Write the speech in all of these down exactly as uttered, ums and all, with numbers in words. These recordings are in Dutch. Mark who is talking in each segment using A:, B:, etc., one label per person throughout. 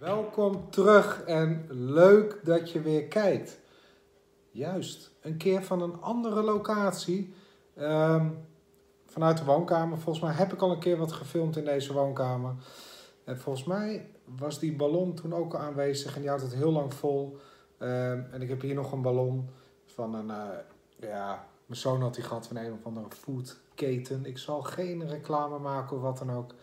A: Welkom terug en leuk dat je weer kijkt. Juist, een keer van een andere locatie. Um, vanuit de woonkamer. Volgens mij heb ik al een keer wat gefilmd in deze woonkamer. En volgens mij was die ballon toen ook al aanwezig en die houdt het heel lang vol. Um, en ik heb hier nog een ballon van een... Uh, ja, mijn zoon had die gehad van een of andere foodketen. Ik zal geen reclame maken of wat dan ook.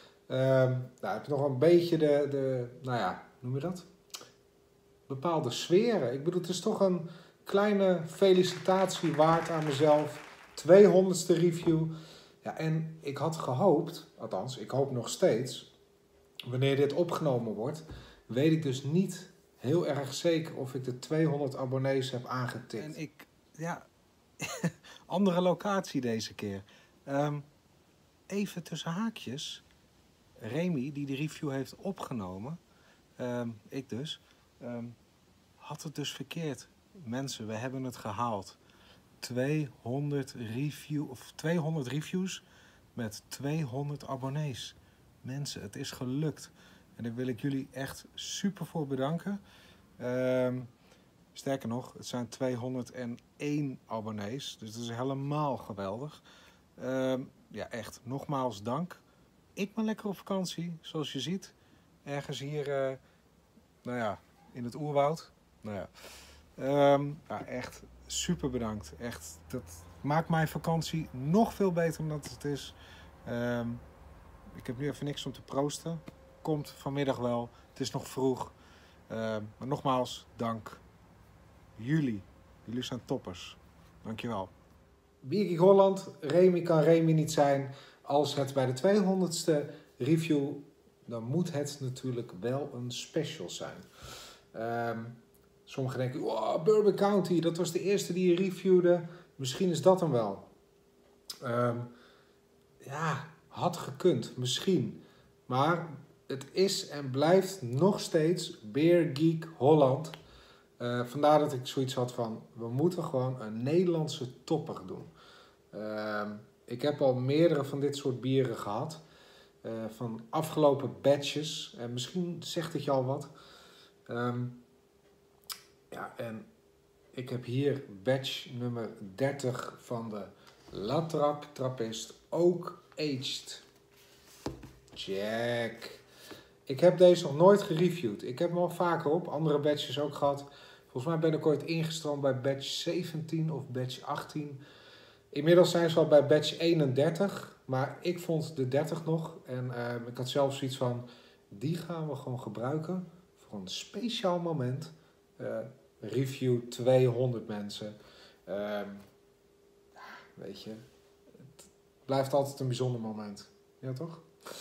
A: Um, nou, heb je nog een beetje de, de, nou ja, noem je dat? Bepaalde sferen. Ik bedoel, het is toch een kleine felicitatie waard aan mezelf. tweehonderdste review. Ja, en ik had gehoopt, althans, ik hoop nog steeds, wanneer dit opgenomen wordt, weet ik dus niet heel erg zeker of ik de tweehonderd abonnees heb aangetikt.
B: En ik, ja, andere locatie deze keer. Um, even tussen haakjes. Remy, die de review heeft opgenomen, um, ik dus, um, had het dus verkeerd. Mensen, we hebben het gehaald. tweehonderd, review, of tweehonderd reviews met tweehonderd abonnees. Mensen, het is gelukt. En daar wil ik jullie echt super voor bedanken. Um, sterker nog, het zijn tweehonderdéén abonnees. Dus dat is helemaal geweldig. Um, ja, echt, nogmaals dank. Ik ben lekker op vakantie, zoals je ziet. Ergens hier, uh, nou ja, in het oerwoud. Nou ja. Um, ja, echt super bedankt. Echt, dat maakt mijn vakantie nog veel beter dan dat het is. Um, ik heb nu even niks om te proosten. Komt vanmiddag wel. Het is nog vroeg. Uh, maar nogmaals, dank. Jullie. Jullie zijn toppers. Dankjewel.
A: Biergeek Holland, Remy kan Remy niet zijn. Als het bij de tweehonderdste review, dan moet het natuurlijk wel een special zijn. Um, sommigen denken, wow, Bourbon County, dat was de eerste die je reviewde. Misschien is dat hem wel. Um, ja, had gekund, misschien. Maar het is en blijft nog steeds Biergeek Holland. Uh, vandaar dat ik zoiets had van, we moeten gewoon een Nederlandse topper doen. Uh, ik heb al meerdere van dit soort bieren gehad. Uh, van afgelopen batches. En misschien zegt het je al wat. Um, ja, en ik heb hier batch nummer dertig van de La Trappe Trappist Oak Aged. Check. Ik heb deze nog nooit gereviewd. Ik heb hem al vaker op. Andere batches ook gehad. Volgens mij ben ik ooit ingestroomd bij batch zeventien of batch achttien. Inmiddels zijn ze al bij batch eenendertig. Maar ik vond de dertig nog. En uh, ik had zelfs zoiets van, die gaan we gewoon gebruiken voor een speciaal moment. Uh, review tweehonderd mensen. Uh, ja, weet je. Het blijft altijd een bijzonder moment. Ja, toch?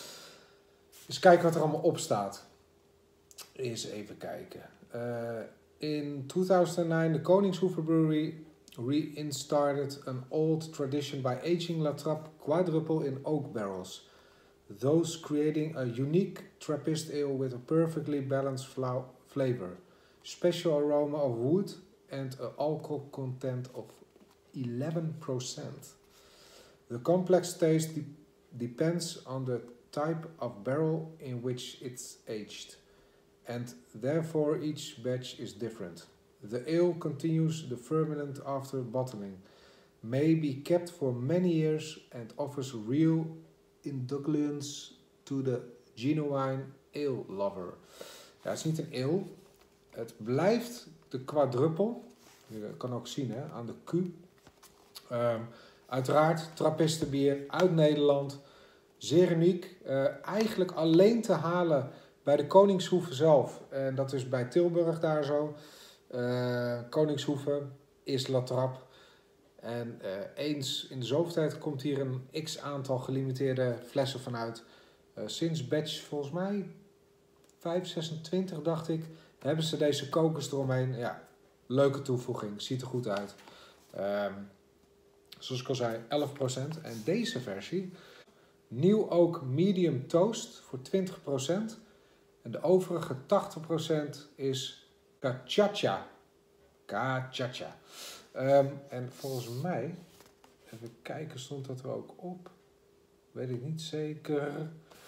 A: Dus kijken wat er allemaal op staat. Eens even kijken. Uh, in tweeduizend negen, de Koningshoeven Brewery reinstarted an old tradition by aging La Trappe quadruple in oak barrels, thus creating a unique Trappist ale with a perfectly balanced flavor, special aroma of wood and an alcohol content of eleven percent. The complex taste de- depends on the type of barrel in which it's aged, and therefore each batch is different. The ale continues the ferment after bottling, may be kept for many years and offers real indulgence to the genuine ale lover. Ja, het is niet een ale. Het blijft de quadruppel. Je kan ook zien hè, aan de Q. Um, uiteraard trappistenbier uit Nederland. Zeer uniek. Uh, eigenlijk alleen te halen bij de Koningshoeve zelf. En dat is bij Tilburg daar zo. Uh, Koningshoeve is La Trappe. En uh, eens in de zoveel tijd komt hier een x-aantal gelimiteerde flessen vanuit. Uh, sinds batch volgens mij vijf zesentwintig dacht ik, hebben ze deze kokers eromheen. Ja, leuke toevoeging. Ziet er goed uit. Um, zoals ik al zei, elf procent. En deze versie, nieuw ook medium toast voor twintig procent. En de overige tachtig procent is cachacha. Cachacha. Um, en volgens mij, even kijken, stond dat er ook op? Weet ik niet zeker.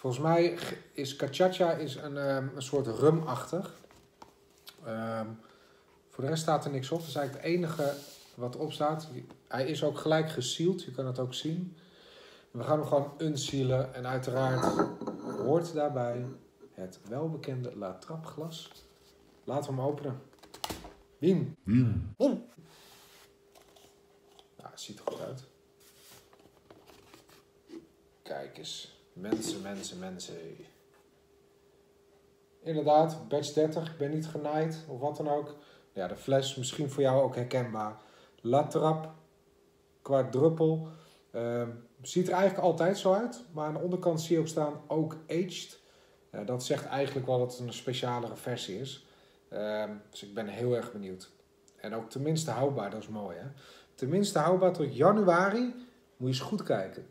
A: Volgens mij is cachaça is een, um, een soort rumachtig. Um, voor de rest staat er niks op. Dat is eigenlijk het enige wat erop staat. Hij is ook gelijk gesealed. Je kan het ook zien. We gaan hem gewoon unsealen. En uiteraard hoort daarbij het welbekende La Trappe glas. Laten we hem openen. Wim.
C: Wim.
A: Wim. Nou, het ziet er goed uit. Kijk eens. Mensen, mensen, mensen. Inderdaad, batch dertig. Ik ben niet genaaid of wat dan ook. Ja, de fles misschien voor jou ook herkenbaar. La Trappe quadruppel. Uh, ziet er eigenlijk altijd zo uit. Maar aan de onderkant zie je ook staan ook aged. Uh, dat zegt eigenlijk wel dat het een specialere versie is. Uh, dus ik ben heel erg benieuwd. En ook tenminste houdbaar, dat is mooi hè. Tenminste houdbaar tot januari. Moet je eens goed kijken.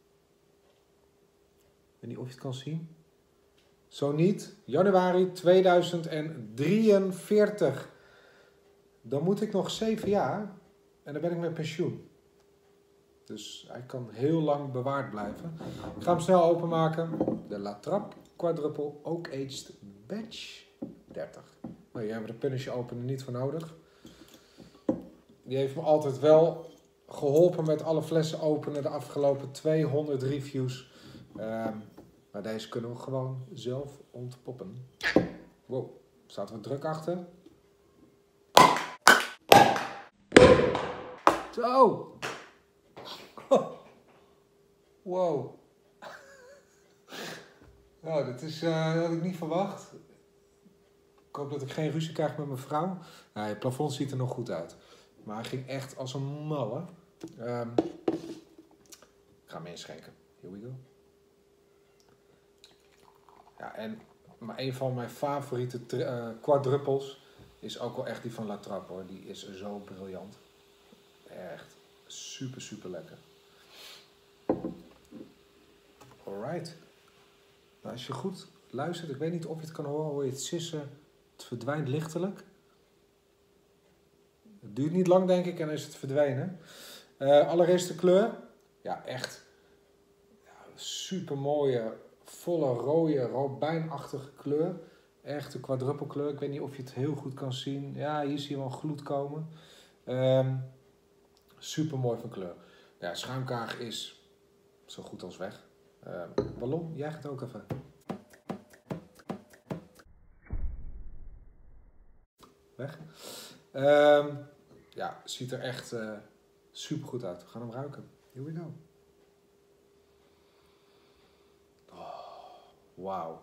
A: Ik weet niet of je het kan zien. Zo niet. Januari tweeduizend drieënveertig. Dan moet ik nog zeven jaar. En dan ben ik met pensioen. Dus hij kan heel lang bewaard blijven. Ik ga hem snel openmaken. De La Trappe quadruppel oak aged batch dertig. Maar hier hebben we de punisher opener niet voor nodig. Die heeft me altijd wel geholpen met alle flessen openen. De afgelopen tweehonderd reviews. Um, maar deze kunnen we gewoon zelf ontpoppen. Wow, staat er druk achter. Zo! Wow. Nou, dat, is, uh, dat had ik niet verwacht. Ik hoop dat ik geen ruzie krijg met mijn vrouw. Nou, het plafond ziet er nog goed uit. Maar hij ging echt als een malle. Um, ik ga hem inschenken. Here we go. Ja, en maar een van mijn favoriete uh, quadruppels is ook wel echt die van La Trappe hoor. Die is zo briljant. Echt super, super lekker. Alright. Nou, als je goed luistert, ik weet niet of je het kan horen, hoor je het sissen. Het verdwijnt lichtelijk. Het duurt niet lang denk ik en dan is het verdwenen. Uh, allereerst de kleur. Ja, echt ja, super mooie, volle, rode, robijnachtige kleur. Echt een quadruppelkleur. Ik weet niet of je het heel goed kan zien. Ja, hier zie je wel gloed komen. Um, super mooi van kleur. Ja, schuimkaag is zo goed als weg. Uh, ballon, jij gaat ook even. Weg. Um, ja, ziet er echt uh, super goed uit. We gaan hem ruiken. Here we go. Oh, wauw.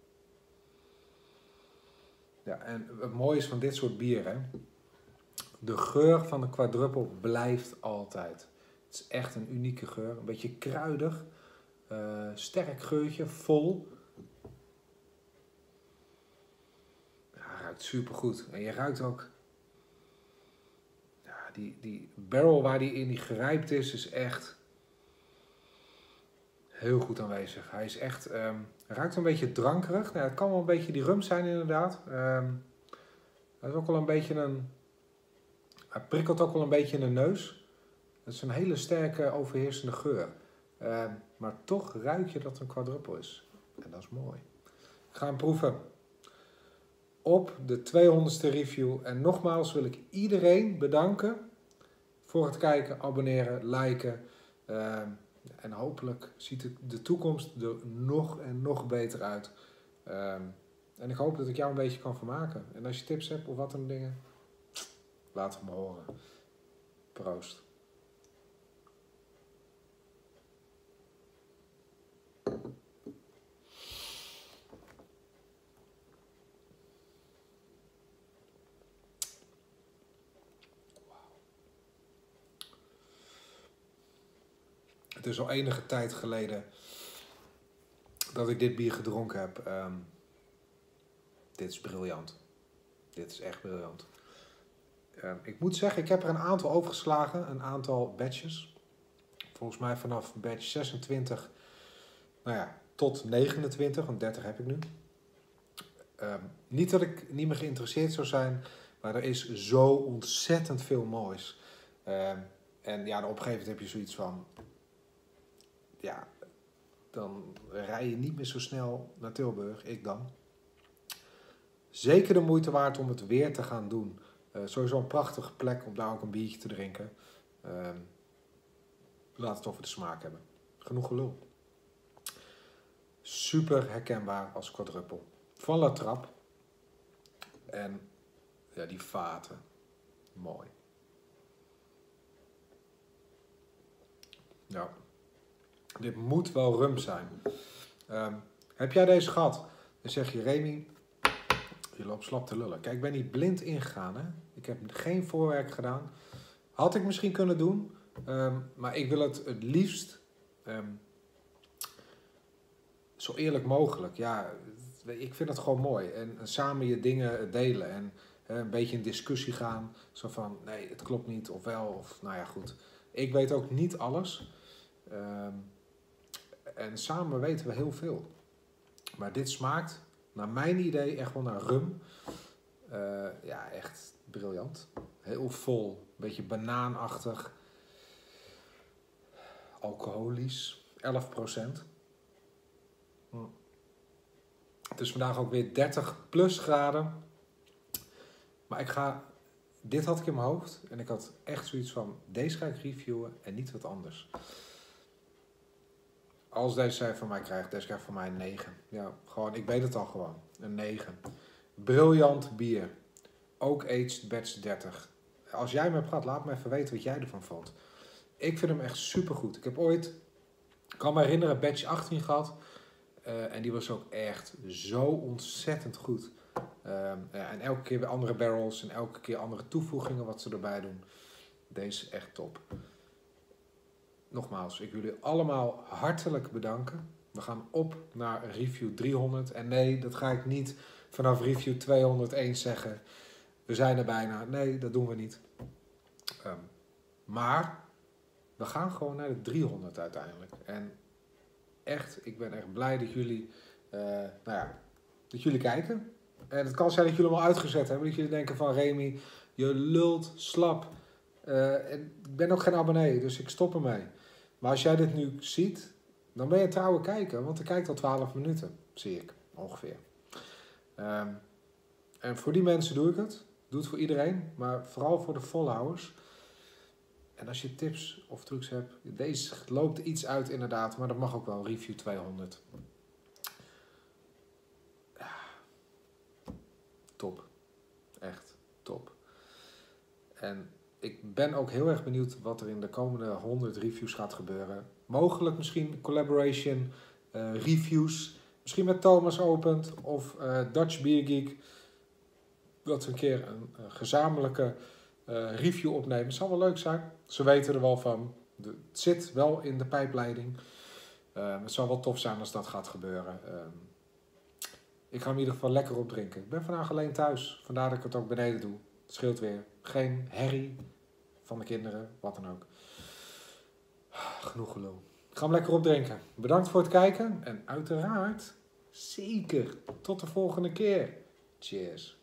A: Ja, en het mooie is van dit soort bieren. De geur van de quadruppel blijft altijd. Het is echt een unieke geur. Een beetje kruidig. Uh, sterk geurtje, vol. Ja, hij ruikt super goed. En je ruikt ook... Ja, die, die barrel waar die in die gerijpt is, is echt heel goed aanwezig. Hij is echt... Um, hij ruikt een beetje drankerig. Nou, het kan wel een beetje die rum zijn inderdaad. Um, hij is ook wel een beetje een... Hij prikkelt ook wel een beetje in de neus. Het is een hele sterke overheersende geur. Uh, maar toch ruik je dat het een quadruppel is. En dat is mooi. Ik ga hem proeven. Op de tweehonderdste review. En nogmaals wil ik iedereen bedanken voor het kijken, abonneren, liken. Uh, en hopelijk ziet de toekomst er nog en nog beter uit. Uh, en ik hoop dat ik jou een beetje kan vermaken. En als je tips hebt of wat dan dingen, laat het me horen. Proost. Het is al enige tijd geleden dat ik dit bier gedronken heb. Um, dit is briljant. Dit is echt briljant. Um, ik moet zeggen, ik heb er een aantal overgeslagen. Een aantal batches. Volgens mij vanaf batch zesentwintig nou ja, tot negenentwintig, want dertig heb ik nu. Um, niet dat ik niet meer geïnteresseerd zou zijn, maar er is zo ontzettend veel moois. Um, en ja, op een gegeven moment heb je zoiets van... Ja, dan rij je niet meer zo snel naar Tilburg, ik dan. Zeker de moeite waard om het weer te gaan doen. Uh, sowieso een prachtige plek om daar ook een biertje te drinken. Uh, laat het over de smaak hebben. Genoeg gelul. Super herkenbaar als quadruppel. Van La Trappe. En ja, die vaten. Mooi. Ja. Dit moet wel rum zijn. Um, heb jij deze gehad? Dan zeg je, Remy, je loopt slap te lullen. Kijk, ik ben niet blind ingegaan. Hè? Ik heb geen voorwerk gedaan. Had ik misschien kunnen doen. Um, maar ik wil het het liefst um, zo eerlijk mogelijk. Ja, ik vind het gewoon mooi. En, en samen je dingen delen. En uh, een beetje in discussie gaan. Zo van, nee, het klopt niet. Of wel. Of, nou ja, goed. Ik weet ook niet alles. Um, en samen weten we heel veel. Maar dit smaakt, naar mijn idee, echt wel naar rum. Uh, ja, echt briljant. Heel vol. Een beetje banaanachtig. Alcoholisch. elf procent. Hm. Het is vandaag ook weer dertig plus graden. Maar ik ga... Dit had ik in mijn hoofd. En ik had echt zoiets van... Deze ga ik reviewen en niet wat anders. Als deze zij van mij krijgt, deze krijgt van mij een negen. Ja, gewoon, ik weet het al gewoon. Een negen. Briljant bier. Ook aged batch dertig. Als jij me hebt gehad, laat me even weten wat jij ervan vond. Ik vind hem echt supergoed. Ik heb ooit, ik kan me herinneren, batch achttien gehad. Uh, en die was ook echt zo ontzettend goed. Uh, ja, en elke keer weer andere barrels en elke keer andere toevoegingen wat ze erbij doen. Deze is echt top. Nogmaals, ik wil jullie allemaal hartelijk bedanken. We gaan op naar review driehonderd. En nee, dat ga ik niet vanaf review tweehonderdéén zeggen. We zijn er bijna. Nee, dat doen we niet. Um, maar we gaan gewoon naar de driehonderd uiteindelijk. En echt, ik ben echt blij dat jullie, uh, nou ja, dat jullie kijken. En het kan zijn dat jullie hem al uitgezet hebben. Dat jullie denken van, Remy, je lult slap. Uh, en ik ben ook geen abonnee, dus ik stop ermee. Maar als jij dit nu ziet, dan ben je een trouwe kijker. Want er kijkt al twaalf minuten, zie ik, ongeveer. Um, en voor die mensen doe ik het. Doe het voor iedereen, maar vooral voor de volhouders. En als je tips of trucs hebt, deze loopt iets uit inderdaad, maar dat mag ook wel, review tweehonderd. Ja. Top. Echt top. En ik ben ook heel erg benieuwd wat er in de komende honderd reviews gaat gebeuren. Mogelijk misschien collaboration uh, reviews. Misschien met Thomas Opent of uh, Dutch Beer Geek. Dat we een keer een, een gezamenlijke uh, review opnemen. Het zal wel leuk zijn. Ze weten er wel van. De, het zit wel in de pijpleiding. Uh, het zal wel tof zijn als dat gaat gebeuren. Uh, ik ga hem in ieder geval lekker opdrinken. Ik ben vandaag alleen thuis. Vandaar dat ik het ook beneden doe. Het scheelt weer. Geen herrie van de kinderen. Wat dan ook. Genoeg gelul. Ik ga hem lekker opdrinken. Bedankt voor het kijken. En uiteraard zeker tot de volgende keer. Cheers.